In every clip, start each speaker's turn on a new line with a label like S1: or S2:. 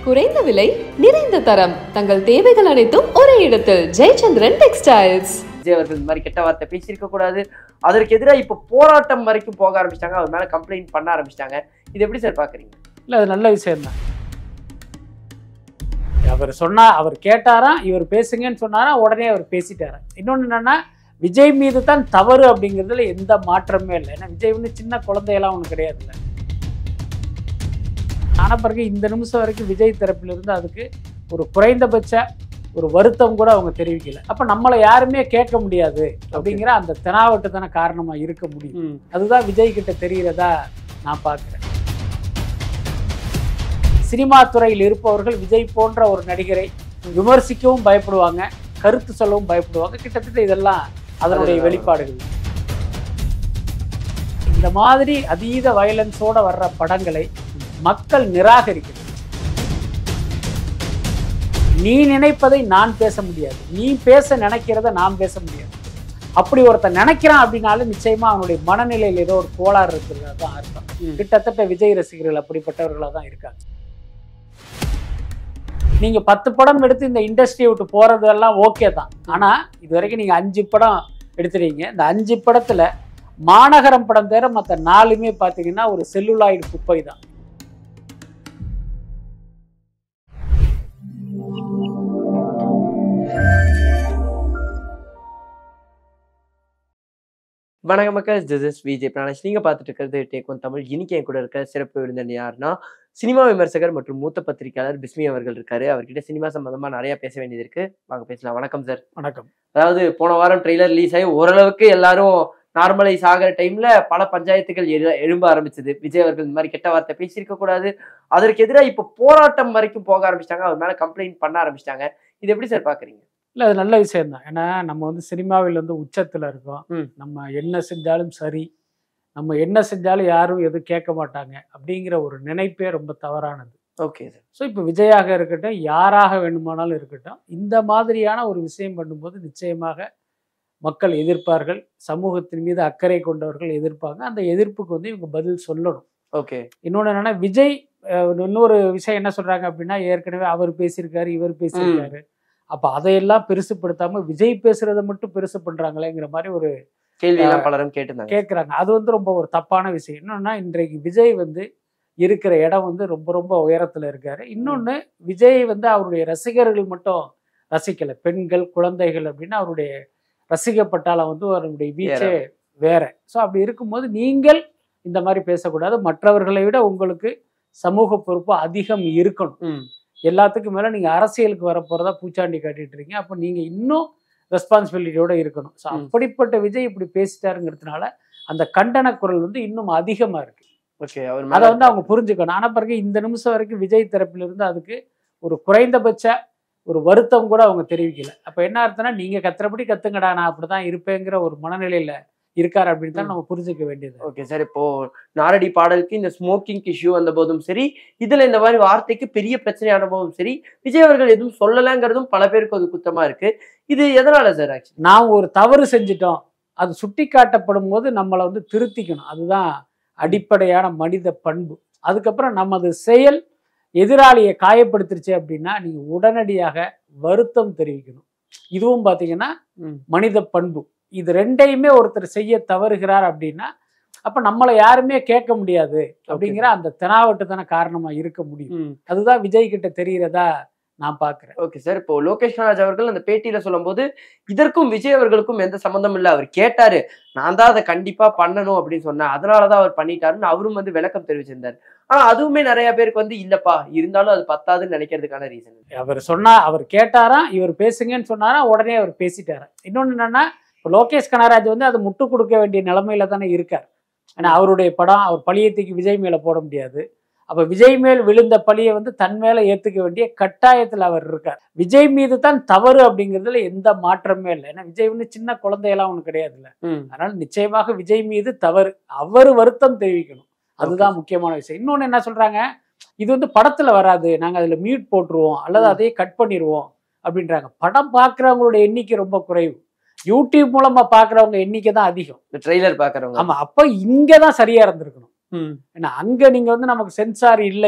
S1: குறைந்த விலை, நிறைந்த தரம், தங்கள் தேவைகள் அனைத்தும் ஒரே இடத்தில். ஜெயச்சந்திரன் டெக்ஸ்டைல்ஸ்.
S2: விஜய் அவர்கள் இந்த மாதிரி கெட்ட வார்த்தை பேசியிருக்க கூடாது, அதற்கு எதிராக இப்போ போராட்டம் வரைக்கும் போக ஆரம்பிச்சிட்டாங்க, அவர் மேல கம்ப்ளைண்ட் பண்ண ஆரம்பிச்சிட்டாங்க. இது எப்படி சார் பாக்குறீங்க?
S3: இல்லை, அது நல்ல விஷயம் தான். அவர் சொன்னா, அவர் கேட்டாரா, இவர் பேசுங்கன்னு சொன்னாரா, உடனே அவர் பேசிட்டாரா. இன்னொன்று என்னன்னா, விஜய் மீது தான் தவறு அப்படிங்கிறதுல எந்த மாற்றமே இல்லை. ஏன்னா விஜய் வந்து சின்ன குழந்தையெல்லாம் ஒன்றும் கிடையாதுல்ல. ஆனால் பிறகு இந்த நிமிஷம் வரைக்கும் விஜய் தரப்பிலிருந்து அதுக்கு ஒரு குறைந்தபட்ச ஒரு வருத்தம் கூட அவங்க தெரிவிக்கல. அப்போ நம்மளை யாருமே கேட்க முடியாது அப்படிங்கிற அந்த தெனாவட்டு தானே காரணமாக இருக்க முடியும். அதுதான் விஜய் கிட்ட தெரிகிறதா நான் பார்க்குறேன். சினிமா துறையில் இருப்பவர்கள் விஜய் போன்ற ஒரு நடிகரை விமர்சிக்கவும் பயப்படுவாங்க, கருத்து சொல்லவும் பயப்படுவாங்க. கிட்டத்தட்ட இதெல்லாம் அதனுடைய வெளிப்பாடுகள். இந்த மாதிரி அதீத வயலன்ஸோட வர்ற படங்களை மக்கள் நிராகரிக்கிறது. நீ நினைப்பதை நான் பேச முடியாது, நீ பேச நினைக்கிறத நான் பேச முடியாது. அப்படி ஒருத்தன் நினைக்கிறான் அப்படின்னாலும் நிச்சயமா அவனுடைய மனநிலையில் ஏதோ ஒரு கோளாறு இருக்கிறதா தான் அர்த்தம். கிட்டத்தட்ட விஜய் ரசிகர்கள் அப்படிப்பட்டவர்களாக தான் இருக்காங்க. நீங்க 10 படம் எடுத்து இந்த இண்டஸ்ட்ரியை விட்டு போறதெல்லாம் ஓகே தான். ஆனா இது வரைக்கும் நீங்க 5 படம் எடுத்துறீங்க. இந்த 5 படத்துல மாநகரம் படம் தவிர மற்ற 4மே பார்த்தீங்கன்னா ஒரு செல்லுலாய்டு குப்பை தான்.
S2: வணக்கம் மக்கள், திஸ் இஸ் விஜய் பிரானேஷ். நீங்க பார்த்துட்டு இருக்கிறது டேக் ஒன் தமிழ். இன்னைக்கு என் கூட இருக்க சிறப்பு விருந்தினர் யாருன்னா, சினிமா விமர்சகர் மற்றும் மூத்த பத்திரிகையாளர் பிஸ்மி அவர்கள் இருக்காரு. அவர்கிட்ட சினிமா சம்பந்தமா நிறைய பேச வேண்டியது இருக்கு, வாங்க பேசலாம். வணக்கம் சார்.
S3: வணக்கம்.
S2: அதாவது போன வாரம் ட்ரெய்லர் ரிலீஸ் ஆகி ஓரளவுக்கு எல்லாரும் நார்மலைஸ் ஆகிற டைம்ல பல பஞ்சாயத்துகள் எழும்ப ஆரம்பிச்சது. விஜய் அவர்கள் இந்த மாதிரி கெட்ட வார்த்தை பேசியிருக்க கூடாது, அதற்கு எதிராக இப்போ போராட்டம் வரைக்கும் போக ஆரம்பிச்சிட்டாங்க, அவர் மேல கம்ப்ளைண்ட் பண்ண ஆரம்பிச்சிட்டாங்க. இது எப்படி சார் பாக்குறீங்க?
S3: இல்லை, அது நல்ல விஷயம் தான். ஏன்னா நம்ம வந்து சினிமாவில் வந்து உச்சத்தில் இருக்கோம். நம்ம என்ன செஞ்சாலும் சரி, நம்ம என்ன செஞ்சாலும் யாரும் எதுவும் கேட்க மாட்டாங்க அப்படிங்கிற ஒரு நினைப்பே ரொம்ப தவறானது.
S2: Okay sir.
S3: ஸோ இப்போ விஜயாக இருக்கட்டும், யாராக வேண்டுமானாலும் இருக்கட்டும், இந்த மாதிரியான ஒரு விஷயம் பண்ணும்போது நிச்சயமாக மக்கள் எதிர்ப்பார்கள். சமூகத்தின் மீது அக்கறை கொண்டவர்கள் எதிர்ப்பாங்க. அந்த எதிர்ப்புக்கு வந்து இவங்க பதில் சொல்லணும்.
S2: ஓகே.
S3: இன்னொன்று என்னன்னா, விஜய் இன்னொரு விஷயம் என்ன சொல்றாங்க அப்படின்னா, ஏற்கனவே அவர் பேசியிருக்காரு, இவர் பேசியிருக்காரு. அப்போ அதையெல்லாம் பெருசுப்படுத்தாம விஜய் பேசுறதை மட்டும் பெருசு பண்றாங்களேங்கிற மாதிரி ஒரு
S2: கேள்வியெல்லாம் பலரும் கேட்குறாங்க.
S3: அது வந்து ரொம்ப ஒரு தப்பான விஷயம். இன்னொன்னா, இன்றைக்கு விஜய் வந்து இருக்கிற இடம் வந்து ரொம்ப ரொம்ப உயரத்துல இருக்காரு. இன்னொன்று, விஜய் வந்து அவருடைய ரசிகர்கள் மட்டும் ரசிக்கல, பெண்கள், குழந்தைகள் அப்படின்னு அவருடைய ரசிக்கப்பட்டால வந்து அவருடைய வீச்சே வேற. ஸோ அப்படி இருக்கும்போது நீங்கள் இந்த மாதிரி பேசக்கூடாது. மற்றவர்களை விட உங்களுக்கு சமூக பொறுப்பு அதிகம் இருக்கணும். எல்லாத்துக்கும் மேலே நீங்கள் அரசியலுக்கு வர போகிறதா பூச்சாண்டி காட்டிட்டு இருக்கீங்க. அப்போ நீங்கள் இன்னும் ரெஸ்பான்சிபிலிட்டியோட இருக்கணும். ஸோ அப்படிப்பட்ட விஜய் இப்படி பேசிட்டாருங்கிறதுனால அந்த கண்டன குரல் வந்து இன்னும் அதிகமாக இருக்கு.
S2: ஓகே,
S3: அதை வந்து அவங்க புரிஞ்சுக்கணும். ஆனால் பிறகு இந்த நிமிஷம் வரைக்கும் விஜய் தரப்பிலிருந்து அதுக்கு ஒரு குறைந்தபட்ச ஒரு வருத்தம் கூட அவங்க தெரிவிக்கல. அப்போ என்ன அர்த்தம்னா, நீங்கள் கத்துறபடி கத்துங்கடா, நான் அப்படிதான் இருப்பேங்கிற ஒரு மனநிலையில இருக்காரு அப்படின்னு தான் நம்ம புரிஞ்சுக்க வேண்டியது.
S2: Okay sir. இப்போ நாரடி பாடலுக்கு இந்த ஸ்மோக்கிங் இஷ்யூ வந்த போதும் சரி, இதுல இந்த மாதிரி வார்த்தைக்கு பெரிய பிரச்சனையான போதும் சரி, விஜய் அவர்கள் எதுவும் சொல்லலைங்கிறதும் பல பேருக்கு அது குத்தமா இருக்கு. இது எதனால சார்? ஆக்சுவலி
S3: நாம் ஒரு தவறு செஞ்சிட்டோம், அது சுட்டி காட்டப்படும் போது நம்மளை வந்து திருத்திக்கணும். அதுதான் அடிப்படையான மனித பண்பு. அதுக்கப்புறம் நமது செயல் எதிராளியை காயப்படுத்திருச்சு அப்படின்னா நீங்க உடனடியாக வருத்தம் தெரிவிக்கணும். இதுவும் பார்த்தீங்கன்னா மனித பண்பு. இது ரெண்டையுமே ஒருத்தர் செய்ய தவறுகிறார் அப்படின்னா அப்ப நம்மளை யாருமே கேட்க முடியாது அப்படிங்கிற அந்த தெனாவட்டு தானே காரணமா இருக்க முடியும். அதுதான் விஜய் கிட்ட தெரிகிறதா நான் பாக்குறேன்.
S2: Okay sir. இப்போ லோகேஷ் கனகராஜ் அவர்கள் அந்த பேட்டியில சொல்லும் போது இதற்கும் விஜய் அவர்களுக்கும் எந்த சம்பந்தம் இல்லை, அவர் கேட்டாரு, நான் தான் அதை கண்டிப்பா பண்ணணும் அப்படின்னு சொன்னேன், அதனாலதான் அவர் பண்ணிட்டாருன்னு அவரும் வந்து விளக்கம் தெரிவிச்சிருந்தாரு. ஆனா அதுவுமே நிறைய பேருக்கு வந்து இல்லப்பா, இருந்தாலும் அது பத்தாதுன்னு நினைக்கிறதுக்கான ரீசன்.
S3: அவர் சொன்னா, அவர் கேட்டாரா, இவர் பேசுங்கன்னு சொன்னாரா, உடனே அவர் பேசிட்டாரா. இன்னொன்னு என்னன்னா, இப்போ லோகேஷ் கனகராஜ் வந்து அதை முட்டு கொடுக்க வேண்டிய நிலைமையில தானே இருக்கார். ஏன்னா அவருடைய படம், அவர் பழியத்துக்கு விஜய் மேல போட முடியாது. அப்ப விஜய் மேல் விழுந்த பழியை வந்து தன் மேல ஏத்துக்க வேண்டிய கட்டாயத்துல அவர் இருக்கார். விஜய் மீது தான் தவறு அப்படிங்கிறதுல எந்த மாற்றமே இல்லை. ஏன்னா விஜய் வந்து சின்ன குழந்தையெல்லாம் ஒண்ணு கிடையாதுல்ல. அதனால நிச்சயமாக விஜய் மீது தவறு, அவர் வருத்தம் தெரிவிக்கணும். அதுதான் முக்கியமான விஷயம். இன்னொன்னு என்ன சொல்றாங்க, இது வந்து படத்துல வராது, நாங்க அதுல மியூட் போட்டுருவோம் அல்லது அதையே கட் பண்ணிடுவோம் அப்படின்றாங்க. படம் பார்க்குறவங்களோட எண்ணிக்கை ரொம்ப குறைவு. யூடியூப் மூலமா பாக்குறவங்க எண்ணிக்கை தான் அதிகம்.
S2: ட்ரெய்லர் பாக்குறவங்க.
S3: ஆமா, அப்ப இங்கதான் சரியா இருந்திருக்கணும். ஏன்னா அங்க நீங்க வந்து நமக்கு சென்சார் இல்லை,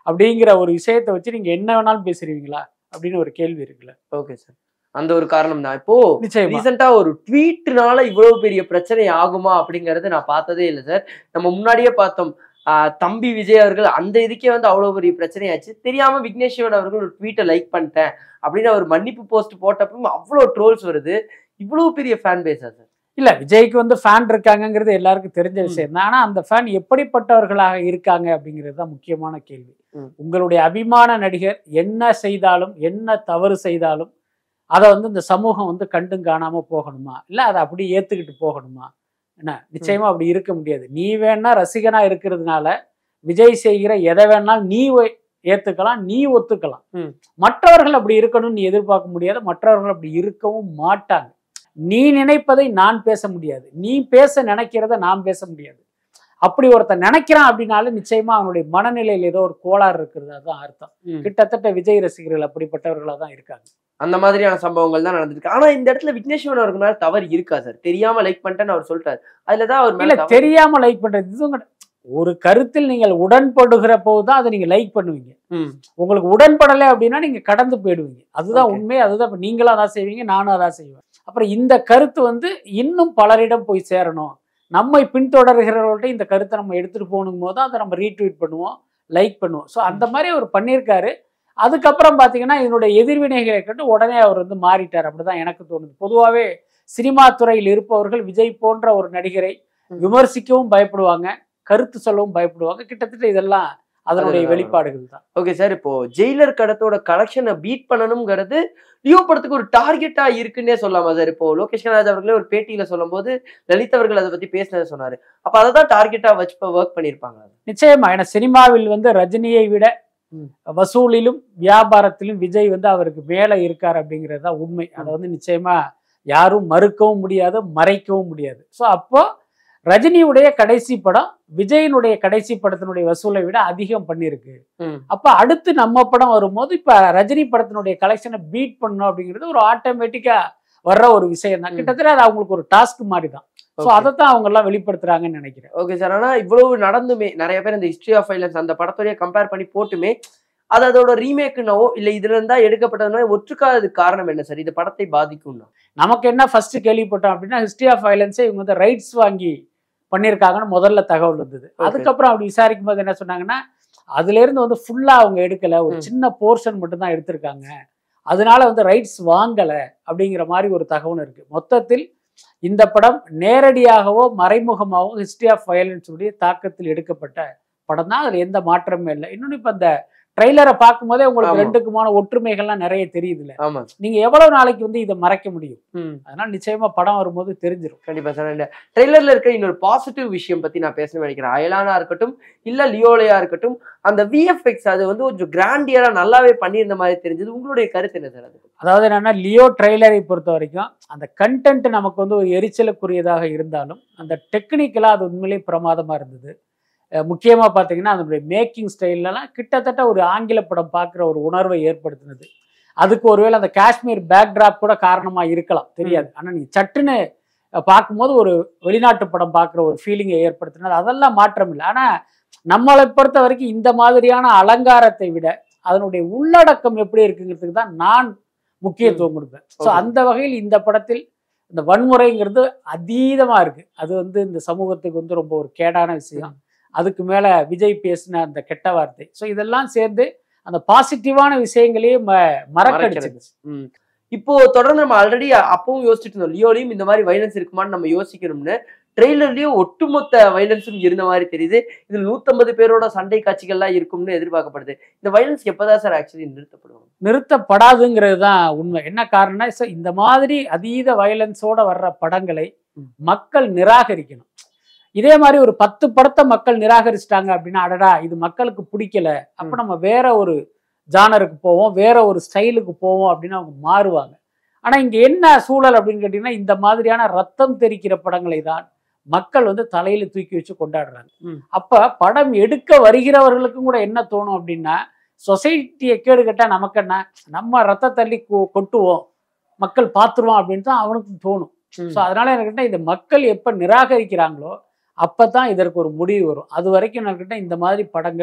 S3: அப்படிங்கிற ஒரு விஷயத்தை வச்சு நீங்க என்ன வேணாலும் பேசுறீங்களா அப்படின்னு ஒரு கேள்வி இருக்குல்ல.
S2: Okay sir. அந்த ஒரு காரணம் தான். இப்போ
S3: நிச்சயமா.
S2: ரீசெண்டா ஒரு ட்வீட்னால இவ்வளவு பெரிய பிரச்சனை ஆகுமா அப்படிங்கறது நான் பார்த்ததே இல்லை சார். நம்ம முன்னாடியே பார்த்தோம். தம்பி விஜய் அவர்கள் அந்த இதுக்கே வந்து அவ்வளவு பெரிய பிரச்சனையாச்சு. தெரியாம விக்னேஷ் சிவன் அவர்கள் ஒரு ட்வீட்டை லைக் பண்ணிட்டேன் அப்படின்னு அவர் மன்னிப்பு போஸ்ட் போட்டப்பவும் அவ்வளவு ட்ரோல்ஸ் வருது. இவ்வளவு பெரிய ஃபேன் பேஸா சார்?
S3: இல்ல, விஜய்க்கு வந்து ஃபேன் இருக்காங்கிறது எல்லாருக்கும் தெரிஞ்ச விஷயம் தான். ஆனா அந்த ஃபேன் எப்படிப்பட்டவர்களாக இருக்காங்க அப்படிங்கிறது தான் முக்கியமான கேள்வி. உங்களுடைய அபிமான நடிகர் என்ன செய்தாலும், என்ன தவறு செய்தாலும் அதை வந்து இந்த சமூகம் வந்து கண்டும் காணாம போகணுமா, இல்ல அதை அப்படி ஏத்துக்கிட்டு போகணுமா? என்ன, நிச்சயமா அப்படி இருக்க முடியாது. நீ வேணா ரசிகனா இருக்கிறதுனால விஜய் செய்கிற எதை வேணாலும் நீ ஏத்துக்கலாம், நீ ஒத்துக்கலாம். மற்றவர்கள் அப்படி இருக்கணும்னு நீ எதிர்பார்க்க முடியாது. மற்றவர்கள் அப்படி இருக்கவும் மாட்டாங்க. நீ நினைப்பதை நான் பேச முடியாது, நீ பேச நினைக்கிறத நான் பேச முடியாது. அப்படி ஒருத்தன் நினைக்கிறான் அப்படின்னாலும் நிச்சயமா அவனுடைய மனநிலையில் ஏதோ ஒரு கோளாறு இருக்கிறது, அதுதான் அர்த்தம். கிட்டத்தட்ட விஜய் ரசிகர்கள் அப்படிப்பட்டவர்களா தான் இருக்காங்க. அந்த
S2: மாதிரியான சம்பவங்கள் தான் நடந்திருக்கு. ஆனா இந்த இடத்துல விக்னேஷ் சிவன் அவருக்கு மேல தவறு இருக்கா சார்? தெரியாம லைக் பண்ணிட்டேன்னு அவர் சொல்லிட்டாரு. அதுலதான் அவர் மேல
S3: தெரியாம லைக் பண்றது இதுவும் ஒரு கருத்தில் நீங்கள் உடன்படுகிற போதுதான் அதை நீங்க லைக் பண்ணுவீங்க. உங்களுக்கு உடன்படலை அப்படின்னா நீங்க கடந்து போயிடுவீங்க. அதுதான் உண்மை. அதுதான் இப்ப நீங்களும் அதான் செய்வீங்க, நானும் அதான் செய்வேன். அப்புறம் இந்த கருத்து வந்து இன்னும் பலரிடம் போய் சேரணும், நம்மை பின்தொடர்கிறவர்கள்ட்ட இந்த கருத்தை நம்ம எடுத்துட்டு போகணும் போது அதை நம்ம ரீட்வீட் பண்ணுவோம், லைக் பண்ணுவோம். ஸோ அந்த மாதிரி அவர் பண்ணியிருக்காரு. அதுக்கப்புறம் பார்த்தீங்கன்னா இதனுடைய எதிர்வினைகளை கண்டு உடனே அவர் வந்து மாறிட்டார். அப்படிதான் எனக்கு தோணுது. பொதுவாகவே சினிமா துறையில் இருப்பவர்கள் விஜய் போன்ற ஒரு நடிகரை விமர்சிக்கவும் பயப்படுவாங்க, கருத்து சொல்லவும் பயப்படுவாங்க. கிட்டத்தட்ட இதெல்லாம் அதனுடைய வெளிப்பாடுகள் தான்.
S2: Okay sir. இப்போ ஜெயிலர் கடத்தோட கலெக்ஷனை பீட் பண்ணணுங்கிறது லியோ படத்துக்கு ஒரு டார்கெட்டா இருக்குன்னே சொல்லலாமா சார்? இப்போ லோகேஷ் கனகராஜ் அவர்களே ஒரு பேட்டியில சொல்லும் போது லலித் அவர்கள் அதை பத்தி பேசினதை சொன்னாரு. அப்ப அதை தான் டார்கெட்டா வச்சு ஒர்க் பண்ணியிருப்பாங்க.
S3: நிச்சயமா. ஏன்னா சினிமாவில் வந்து ரஜினியை விட வசூலிலும் வியாபாரத்திலும் விஜய் வந்து அவருக்கு மேல இருக்கார் அப்படிங்கிறது தான் உண்மை. அதை வந்து நிச்சயமா யாரும் மறுக்கவும் முடியாது, மறைக்கவும் முடியாது. ஸோ அப்போ ரஜினியுடைய கடைசி படம் விஜயனுடைய கடைசி படத்தினுடைய வசூலை விட அதிகம் பண்ணிருக்கு. அப்ப அடுத்து நம்ம படம் வரும்போது இப்ப ரஜினி படத்தினுடைய கலெக்ஷனை பீட் பண்ணணும் அப்படிங்கிறது ஒரு ஆட்டோமேட்டிக்கா வர்ற ஒரு விஷயம் தான். கிட்டத்தட்ட அது அவங்களுக்கு ஒரு டாஸ்க் மாதிரி தான். ஸோ அதைத்தான் அவங்க எல்லாம் வெளிப்படுத்துறாங்கன்னு நினைக்கிறேன்.
S2: Okay sir. ஆனா இவ்வளவு நடந்துமே நிறைய பேர் இந்த ஹிஸ்டரி ஆஃப் வைலன்ஸ் அந்த படத்தோடய கம்பேர் பண்ணி போட்டுமே அது அதோட ரீமேக்குனாவோ இல்ல இதுல இருந்தா எடுக்கப்பட்டதுனா ஒற்றுக்காததுக்கு காரணம் என்ன சார்? இது படத்தை பாதிக்கும்னா
S3: நமக்கு என்ன ஃபர்ஸ்ட் கேள்விப்பட்டோம் அப்படின்னா ஹிஸ்டரி ஆஃப் வைலன்ஸை இவங்க வந்து ரைட்ஸ் வாங்கி பண்ணியிருக்காங்கன்னு முதல்ல தகவல் இருந்தது. அதுக்கப்புறம் அப்படி விசாரிக்கும் போது என்ன சொன்னாங்கன்னா அதுல இருந்து வந்து ஃபுல்லா அவங்க எடுக்கல, ஒரு சின்ன போர்ஷன் மட்டும் தான் எடுத்திருக்காங்க, அதனால வந்து ரைட்ஸ் வாங்கல அப்படிங்கிற மாதிரி ஒரு தகவல் இருக்கு. மொத்தத்தில் இந்த படம் நேரடியாகவோ மறைமுகமாகவோ ஹிஸ்டரி ஆஃப் வயலன்ஸ் உடைய தாக்கத்தில் எடுக்கப்பட்ட படம் தான். அதுல எந்த மாற்றமே இல்லை. இன்னொன்னு இப்ப இந்த ட்ரெய்லரை பார்க்கும் போதே உங்களுக்கு ரெண்டுக்குமான ஒற்றுமைகள்லாம் நிறைய தெரியுதுல்ல. நீங்க எவ்வளவு நாளைக்கு வந்து இதை மறைக்க முடியும்? அதனால நிச்சயமா படம் வரும்போது தெரிஞ்சிடும்.
S2: கண்டிப்பா சார். ட்ரெய்லர்ல இருக்க இன்னொரு பாசிட்டிவ் விஷயம் பத்தி நான் பேசணும்னு நினைக்கிறேன். அயலானா இருக்கட்டும் இல்ல லியோலையா இருக்கட்டும், அந்த விஎஃப்எக்ஸ் அது வந்து கொஞ்சம் கிராண்டியரா நல்லாவே பண்ணியிருந்த மாதிரி தெரிஞ்சது. உங்களுடைய கருத்து என்ன சார்?
S3: அதாவது என்னன்னா லியோ ட்ரெய்லரை பொறுத்த வரைக்கும் அந்த கண்டென்ட் நமக்கு வந்து ஒரு எரிச்சலுக்குரியதாக இருந்தாலும் அந்த டெக்னிக்கலா அது உண்மையிலேயே பிரமாதமா இருந்தது. முக்கியமாக பார்த்தீங்கன்னா அதனுடைய மேக்கிங் ஸ்டைல்லாம் கிட்டத்தட்ட ஒரு ஆங்கில படம் பார்க்குற ஒரு உணர்வை ஏற்படுத்தினது. அதுக்கு ஒருவேளை அந்த காஷ்மீர் பேக்ட்ராப் கூட காரணமாக இருக்கலாம், தெரியாது. ஆனால் நீ சட்டுன்னு பார்க்கும்போது ஒரு வெளிநாட்டு படம் பார்க்குற ஒரு ஃபீலிங்கை ஏற்படுத்தினது. அதெல்லாம் மாற்றம் இல்லை. ஆனால் நம்மளை பொறுத்த வரைக்கும் இந்த மாதிரியான அலங்காரத்தை விட அதனுடைய உள்ளடக்கம் எப்படி இருக்குங்கிறதுக்கு தான் நான் முக்கியத்துவம் கொடுப்பேன். ஸோ அந்த வகையில் இந்த படத்தில் இந்த வன்முறைங்கிறது அதீதமாக இருக்குது. அது வந்து இந்த சமூகத்துக்கு வந்து ரொம்ப ஒரு கேடான விஷயம். அதுக்கு மேல விஜய் பேசின அந்த கெட்ட வார்த்தை. ஸோ இதெல்லாம் சேர்ந்து அந்த பாசிட்டிவான விஷயங்களையே மறக்கடிச்சிருச்சு.
S2: இப்போ தொடர்ந்து நம்ம ஆல்ரெடி அப்பவும் யோசிச்சுட்டு இருந்தோம், லியோலையும் இந்த மாதிரி வைலன்ஸ் இருக்குமான்னு நம்ம யோசிக்கணும்னு. ட்ரெய்லர்லயும் ஒட்டுமொத்த வைலன்ஸும் இருந்த மாதிரி தெரியுது. இதுல 150 பேரோட சண்டை காட்சிகள்லாம் இருக்கும்னு எதிர்பார்க்கப்படுது. இந்த வைலன்ஸ் எப்பதான் சார் ஆக்சுவலி நிறுத்தப்படுவாங்க?
S3: நிறுத்தப்படாதுங்கிறது தான் உண்மை. என்ன காரணம்னா இந்த மாதிரி அதீத வைலன்ஸோட வர்ற படங்களை மக்கள் நிராகரிக்கணும். இதே மாதிரி ஒரு 10 படத்தை மக்கள் நிராகரிச்சிட்டாங்க அப்படின்னா அடடா இது மக்களுக்கு பிடிக்கல, அப்ப நம்ம வேற ஒரு ஜானருக்கு போவோம், வேற ஒரு ஸ்டைலுக்கு போவோம் அப்படின்னு அவங்க மாறுவாங்க. ஆனா இங்க என்ன சூழல் அப்படின்னு கேட்டீங்கன்னா இந்த மாதிரியான ரத்தம் தெரிக்கிற படங்களை தான் மக்கள் வந்து தலையில தூக்கி வச்சு கொண்டாடுறாங்க. அப்ப படம் எடுக்க வருகிறவர்களுக்கும் கூட என்ன தோணும் அப்படின்னா சொசைட்டியை கேடு கேட்டா நமக்கு என்ன, நம்ம ரத்த தள்ளி கொட்டுவோம், மக்கள் பார்த்துருவோம் அப்படின்னு தான் அவனுக்கு தோணும். ஸோ அதனால எனக்கு இந்த மக்கள் எப்ப நிராகரிக்கிறாங்களோ அப்பதான் இதற்கு ஒரு முடிவு வரும். அது வரைக்கும் என்கிட்ட இந்த மாதிரி படங்கள்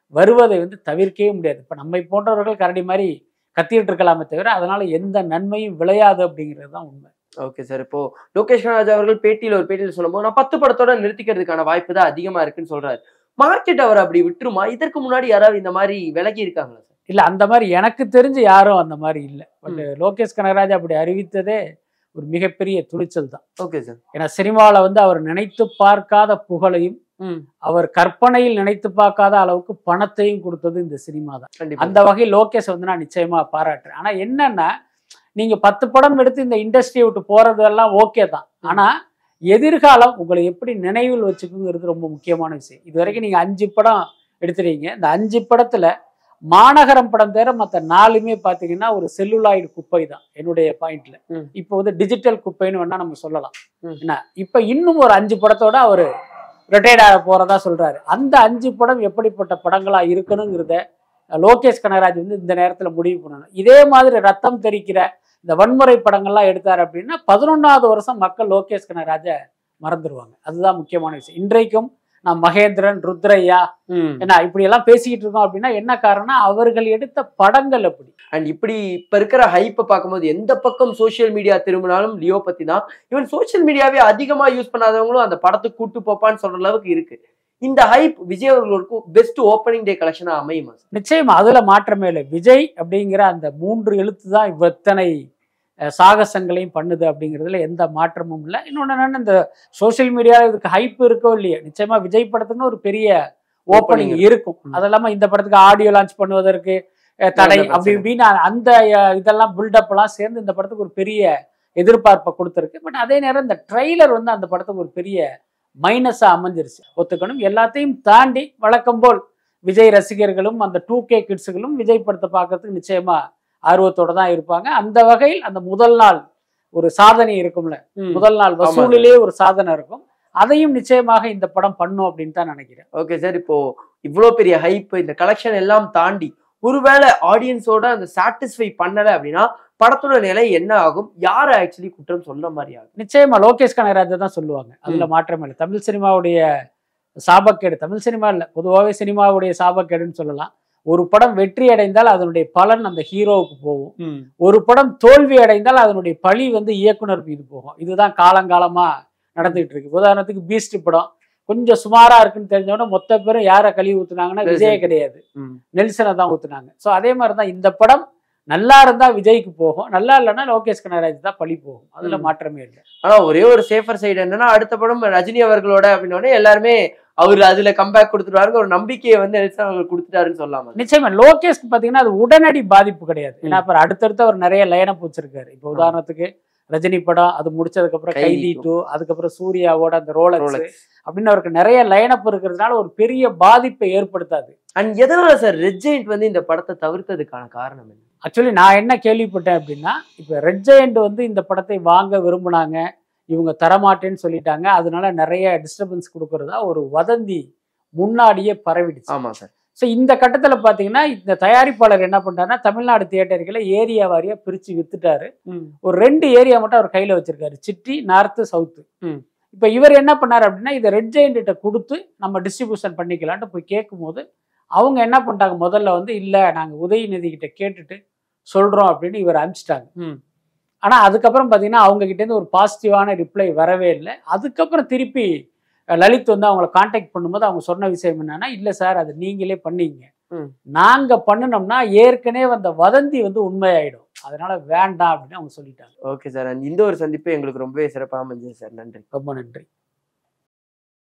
S3: வருவதை வந்து தவிர்க்கவே முடியாது. இப்போ நம்மை போன்றவர்கள் கரடி மாதிரி கத்திட்டு இருக்கலாமே தவிர அதனால எந்த நன்மையும் விளையாது அப்படிங்கிறது தான் உண்மை.
S2: Okay sir. இப்போ லோகேஷ் கனகராஜ் அவர்கள் ஒரு பேட்டியில சொல்லும்போது நான் 10 படத்தோட நிறுத்திக்கிறதுக்கான வாய்ப்பு தான் அதிகமா இருக்குன்னு சொல்றாரு. மார்க்கெட் அவர் அப்படி விட்டுருமா? இதற்கு முன்னாடி யாராவது இந்த மாதிரி விலகி இருக்காங்களா சார்?
S3: இல்ல அந்த மாதிரி எனக்கு தெரிஞ்சு யாரும் அந்த மாதிரி இல்லை. பட் லோகேஷ் கனகராஜ் அப்படி அறிவித்ததே ஒரு மிகப்பெரிய துணிச்சல் தான்.
S2: Okay sir.
S3: ஏன்னா சினிமாவில் வந்து அவர் நினைத்து பார்க்காத புகழையும் அவர் கற்பனையில் நினைத்து பார்க்காத அளவுக்கு பணத்தையும் கொடுத்தது இந்த சினிமா தான். அந்த வகையில் லோகேஷ் வந்து நான் நிச்சயமா பாராட்டுறேன். ஆனா என்னன்னா, நீங்க 10 படம் எடுத்து இந்த இண்டஸ்ட்ரியை விட்டு போறதெல்லாம் ஓகே தான். ஆனா எதிர்காலம் உங்களை எப்படி நினைவில் வச்சுக்குங்கிறது ரொம்ப முக்கியமான விஷயம். இது வரைக்கும் நீங்க 5 படம் எடுத்துறீங்க. இந்த 5 படத்துல மாநகரம் படம் தவிர மற்ற 4மே பாத்தீங்கன்னா ஒரு செல்லுலாய்டு குப்பை தான் என்னுடைய பாயிண்ட்ல. இப்போ வந்து டிஜிட்டல் குப்பைன்னு வேணா நம்ம சொல்லலாம். என்ன இப்ப இன்னும் ஒரு 5 படத்தோட அவரு ரிட்டையர்ட் ஆக போறதா சொல்றாரு. அந்த 5 படம் எப்படிப்பட்ட படங்களா இருக்கணுங்கிறத லோகேஷ் கனகராஜ் வந்து இந்த நேரத்துல முடிவு பண்ணணும். இதே மாதிரி ரத்தம் தெரிக்கிற இந்த வன்முறை படங்கள்லாம் எடுத்தாரு அப்படின்னா 11வது வருஷம் மக்கள் லோகேஷ் கனகராஜை மறந்துடுவாங்க. அதுதான் முக்கியமான விஷயம். இன்றைக்கும் நான் மகேந்திரன், ருத்ரையா என்ன இப்படி எல்லாம் பேசிக்கிட்டு இருக்கோம் அப்படின்னா என்ன காரணம், அவர்கள் எடுத்த படங்கள் அப்படி.
S2: அண்ட் இப்படி இப்ப இருக்கிற ஹைப்பை பார்க்கும்போது எந்த பக்கம் சோசியல் மீடியா திரும்பினாலும் லியோ பத்தி தான். ஈவன் சோசியல் மீடியாவே அதிகமா யூஸ் பண்ணாதவங்களும் அந்த படத்துக்கு கூட்டு போப்பான்னு சொல்ற அளவுக்கு இருக்கு. இந்த ஹைப் விஜய் அவர்களுக்கு பெஸ்ட் ஓப்பனிங் டே கலெக்ஷனா அமையுமா?
S3: நிச்சயமா அதுல மாற்றமே இல்லை. விஜய் அப்படிங்கிற அந்த 3 எழுத்து தான் இத்தனை சாகசங்களையும் பண்ணுது அப்படிங்கிறதுல எந்த மாற்றமும் இல்லை. இன்னொன்று என்னன்னா, இந்த சோசியல் மீடியாவில் இதுக்கு ஹைப் இருக்கோ இல்லையா, நிச்சயமா விஜய் படத்துக்குன்னு ஒரு பெரிய ஓப்பனிங் இருக்கும். அது இல்லாமல் இந்த படத்துக்கு ஆடியோ லான்ச் பண்ணுவதற்கு தடை அப்படி இப்படின்னு அந்த இதெல்லாம் பில்டப் எல்லாம் சேர்ந்து இந்த படத்துக்கு ஒரு பெரிய எதிர்பார்ப்பை கொடுத்துருக்கு. பட் அதே நேரம் இந்த ட்ரெய்லர் வந்து அந்த படத்துக்கு ஒரு பெரிய மைனஸா அமைஞ்சிருச்சு, ஒத்துக்கணும். எல்லாத்தையும் தாண்டி வழக்கம் போல் விஜய் ரசிகர்களும் அந்த 2K கிட்ஸுகளும் விஜய் படத்தை பார்க்கறதுக்கு நிச்சயமா ஆர்வத்தோட தான் இருப்பாங்க. அந்த வகையில் அந்த முதல் நாள் ஒரு சாதனை இருக்கும்ல, முதல் நாள் வசூலிலே ஒரு சாதனை இருக்கும். அதையும் நிச்சயமாக இந்த படம் பண்ணும் அப்படின்னு தான் நினைக்கிறேன்.
S2: Okay sir. இப்போ இவ்வளோ பெரிய ஹைப் இந்த கலெக்ஷன் எல்லாம் தாண்டி ஒருவேளை ஆடியன்ஸோட அந்த சாட்டிஸ்ஃபை பண்ணலை அப்படின்னா படத்தோட நிலை என்ன ஆகும்? யாரை ஆக்சுவலி குற்றம் சொல்ற மாதிரி ஆகும்?
S3: நிச்சயமா லோகேஷ் கனகராஜ் தான் சொல்லுவாங்க. அதுல மாற்றம் இல்லை. தமிழ் சினிமாவுடைய சாபக்கேடு, தமிழ் சினிமா இல்லை பொதுவாகவே சினிமாவுடைய சாபக்கேடுன்னு சொல்லலாம். ஒரு படம் வெற்றி அடைந்தால் அதனுடைய பலன் அந்த ஹீரோவுக்கு போகும். ஒரு படம் தோல்வி அடைந்தால் அதனுடைய பழி வந்து இயக்குனர் மீது போகும். இதுதான் காலங்காலமா நடந்துகிட்டு இருக்கு. உதாரணத்துக்கு பீஸ்ட் படம் கொஞ்சம் சுமாரா இருக்குன்னு தெரிஞ்சவொடனே மொத்த பேரும் யாரை கழுவி ஊத்துனாங்கன்னா விஜய கிடையாது, நெல்சனை தான் ஊத்துனாங்க. ஸோ அதே மாதிரிதான் இந்த படம் நல்லா இருந்தா விஜய்க்கு போகும், நல்லா இல்லைன்னா லோகேஷ் கனகராஜ் தான் பழி போகும். அதுல மாற்றமே இல்லை.
S2: ஆனா ஒரே ஒரு சேஃபர் சைடு என்னன்னா, அடுத்த படம் ரஜினி அவர்களோட அப்படின்னோடனே எல்லாருமே அவர் அதுல கம்பேக் கொடுத்துருவாருங்க ஒரு நம்பிக்கையை வந்து நெல்சன் அவர்கள் கொடுத்துட்டாருன்னு சொல்லலாமா?
S3: நிச்சயமா லோகேஷ்க்கு பாத்தீங்கன்னா அது உடனடி பாதிப்பு கிடையாது. ஏன்னா அப்புறம் அடுத்தடுத்து அவர் நிறைய லைனப் வச்சிருக்காரு. இப்போ உதாரணத்துக்கு ரஜினி படம் அது முடிச்சதுக்கு அப்புறம் கைதி 2, அதுக்கப்புறம் சூர்யாவோட அந்த ரோலக்ஸ் அப்படின்னு அவருக்கு நிறைய லைனப் இருக்கிறதுனால ஒரு பெரிய பாதிப்பை ஏற்படுத்தாது.
S2: அண்ட் எதனால சார் ரெட் ஜெயண்ட் வந்து இந்த படத்தை தவிர்த்ததுக்கான காரணம் என்ன?
S3: ஆக்சுவலி நான் என்ன கேள்விப்பட்டேன் அப்படின்னா, இப்போ ரெட் ஜெயண்ட் வந்து இந்த படத்தை வாங்க விரும்பினாங்க, இவங்க தரமாட்டேன்னு சொல்லிட்டாங்க, அதனால நிறைய டிஸ்டர்பன்ஸ் கொடுக்கறதா ஒரு வதந்தி முன்னாடியே பரவிடுச்சு.
S2: ஆமா சார்.
S3: ஸோ இந்த கட்டத்தில் பார்த்தீங்கன்னா இந்த தயாரிப்பாளர் என்ன பண்ணுறாருன்னா, தமிழ்நாடு தியேட்டர்களை ஏரியா வாரியா பிரித்து வித்துட்டாரு. ஒரு 2 ஏரியா மட்டும் அவர் கையில் வச்சிருக்காரு, சிட்டி, நார்த்து, சவுத்து. இப்போ இவர் என்ன பண்ணார் அப்படின்னா, இதை ரெட் ஜெயண்ட்ட கொடுத்து நம்ம டிஸ்ட்ரிபியூஷன் பண்ணிக்கலான்ட்டு போய் கேட்கும்போது அவங்க என்ன பண்ணிட்டாங்க, முதல்ல வந்து இல்லை நாங்கள் உதயநிதி கிட்ட கேட்டுட்டு சொல்கிறோம் அப்படின்னு இவர் அனுப்பிச்சிட்டாங்க. ஆனால் அதுக்கப்புறம் பார்த்தீங்கன்னா அவங்க கிட்டேருந்து ஒரு பாசிட்டிவான ரிப்ளை வரவே இல்லை. அதுக்கப்புறம் திருப்பி லலித் வந்து அவங்கள கான்டாக்ட் பண்ணும்போது அவங்க சொன்ன விஷயம் என்னன்னா, இல்லை சார் அது நீங்களே பண்ணீங்க, நாங்கள் பண்ணினோம்னா ஏற்கனவே அந்த வதந்தி வந்து உண்மையாயிடும், அதனால வேண்டாம் அப்படின்னு அவங்க சொல்லிட்டாங்க.
S2: Okay sir. இந்த ஒரு சந்திப்பு எங்களுக்கு ரொம்பவே சிறப்பாக அமைஞ்சது சார். நன்றி.
S3: ரொம்ப நன்றி.